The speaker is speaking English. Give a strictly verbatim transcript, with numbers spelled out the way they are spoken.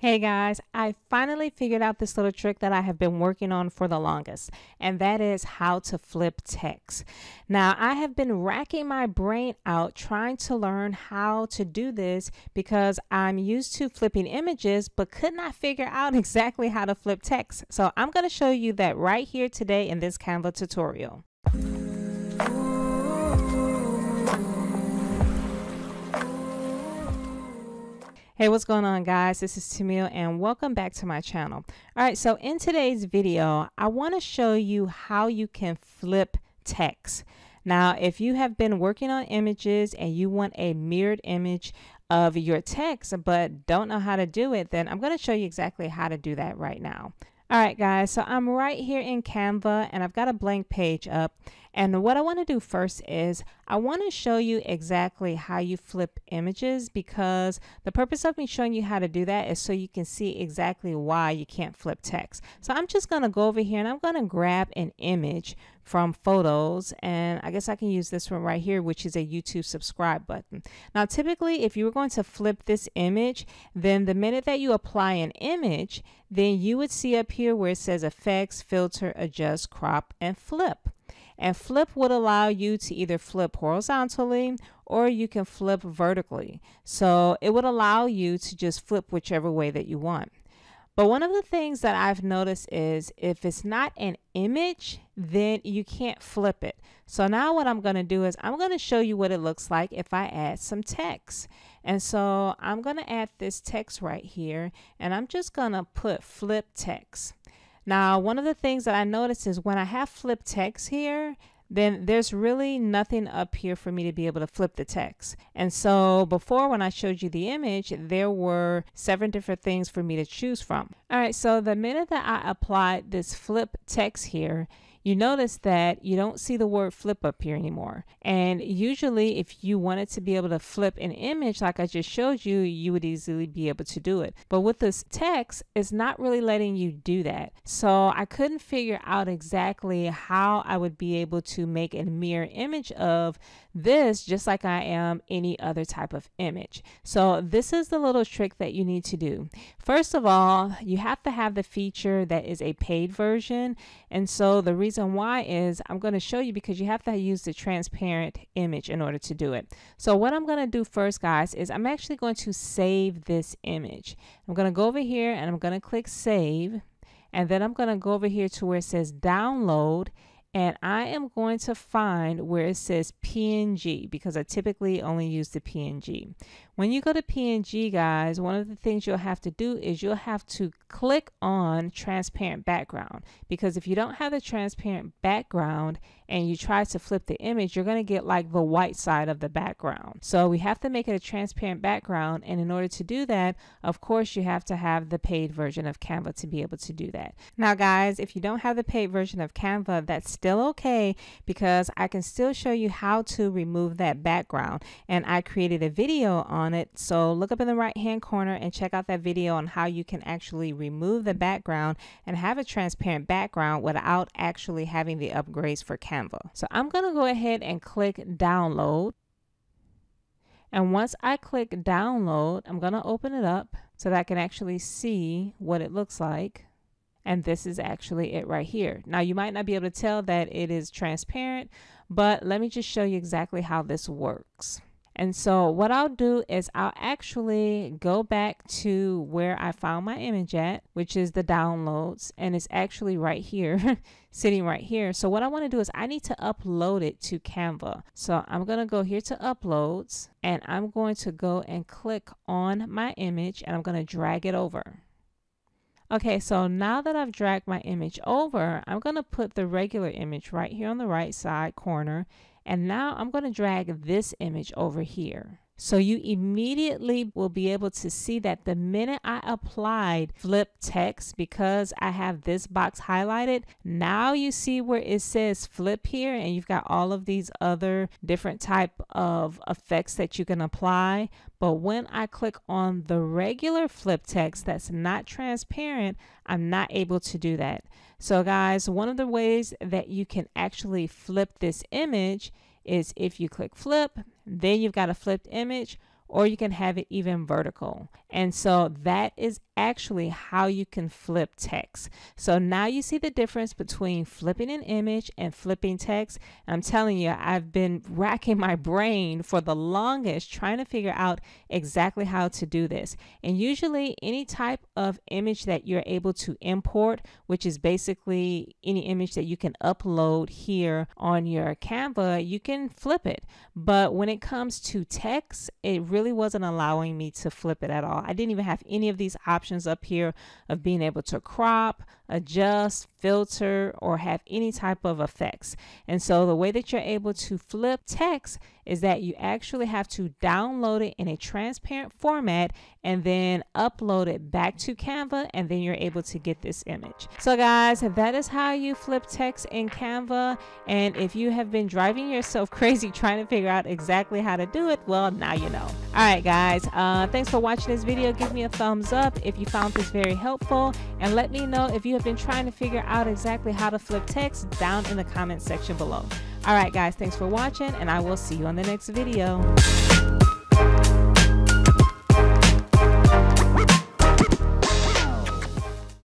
Hey guys, I finally figured out this little trick that I have been working on for the longest, and that is how to flip text. Now, I have been racking my brain out trying to learn how to do this because I'm used to flipping images but could not figure out exactly how to flip text. So I'm going to show you that right here today in this Canva tutorial. Hey, what's going on, guys? This is Tamil and welcome back to my channel. All right, so in today's video, I want to show you how you can flip text. Now, if you have been working on images and you want a mirrored image of your text but don't know how to do it, then I'm going to show you exactly how to do that right now. All right, guys, so I'm right here in Canva and I've got a blank page up. And what I want to do first is I want to show you exactly how you flip images, because the purpose of me showing you how to do that is so you can see exactly why you can't flip text. So I'm just going to go over here and I'm going to grab an image from photos, and I guess I can use this one right here, which is a YouTube subscribe button. Now, typically, if you were going to flip this image, then the minute that you apply an image, then you would see up here where it says effects, filter, adjust, crop, and flip. And flip would allow you to either flip horizontally or you can flip vertically. So it would allow you to just flip whichever way that you want. But one of the things that I've noticed is if it's not an image, then you can't flip it. So now what I'm going to do is I'm going to show you what it looks like if I add some text. And so I'm going to add this text right here, and I'm just going to put flip text. Now, one of the things that I noticed is when I have flip text here, then there's really nothing up here for me to be able to flip the text. And so before, when I showed you the image, there were seven different things for me to choose from. All right, so the minute that I applied this flip text here, you notice that you don't see the word flip up here anymore. And usually if you wanted to be able to flip an image like I just showed you, you would easily be able to do it. But with this text, it's not really letting you do that. So I couldn't figure out exactly how I would be able to make a mirror image of this just like I am any other type of image. So this is the little trick that you need to do. First of all, you have to have the feature that is a paid version. And so the reason why is I'm going to show you because you have to use the transparent image in order to do it. So what I'm going to do first, guys, is I'm actually going to save this image. I'm going to go over here and I'm going to click save. And then I'm going to go over here to where it says download. And I am going to find where it says P N G because I typically only use the P N G. When you go to P N G, guys, one of the things you'll have to do is you'll have to click on transparent background, because if you don't have the transparent background and you try to flip the image, you're going to get like the white side of the background. So we have to make it a transparent background. And in order to do that, of course, you have to have the paid version of Canva to be able to do that. Now, guys, if you don't have the paid version of Canva, that's still okay, because I can still show you how to remove that background. And I created a video on it. So look up in the right hand corner and check out that video on how you can actually remove the background and have a transparent background without actually having the upgrades for Canva. So I'm going to go ahead and click download. And once I click download, I'm going to open it up so that I can actually see what it looks like. And this is actually it right here. Now, you might not be able to tell that it is transparent, but let me just show you exactly how this works. And so what I'll do is I'll actually go back to where I found my image at, which is the downloads, and it's actually right here, sitting right here. So what I want to do is I need to upload it to Canva. So I'm going to go here to uploads, and I'm going to go and click on my image, and I'm going to drag it over. Okay, so now that I've dragged my image over, I'm going to put the regular image right here on the right side corner. And now I'm going to drag this image over here. So you immediately will be able to see that the minute I applied flip text, because I have this box highlighted, now you see where it says flip here, and you've got all of these other different type of effects that you can apply. But when I click on the regular flip text that's not transparent, I'm not able to do that. So guys, one of the ways that you can actually flip this image is if you click flip, then you've got a flipped image, or you can have it even vertical. And so that is actually how you can flip text. So now you see the difference between flipping an image and flipping text. And I'm telling you, I've been racking my brain for the longest trying to figure out exactly how to do this. And usually any type of image that you're able to import, which is basically any image that you can upload here on your Canva, you can flip it. But when it comes to text, it really wasn't allowing me to flip it at all. I didn't even have any of these options up here of being able to crop, adjust, filter, or have any type of effects. And so the way that you're able to flip text is that you actually have to download it in a transparent format and then upload it back to Canva, and then you're able to get this image. So guys, that is how you flip text in Canva. And if you have been driving yourself crazy trying to figure out exactly how to do it, well, now you know. All right guys, uh, thanks for watching this video. Give me a thumbs up if you found this very helpful, and let me know if you have been trying to figure out exactly how to flip text down in the comment section below. All right guys, thanks for watching, and I will see you on the next video.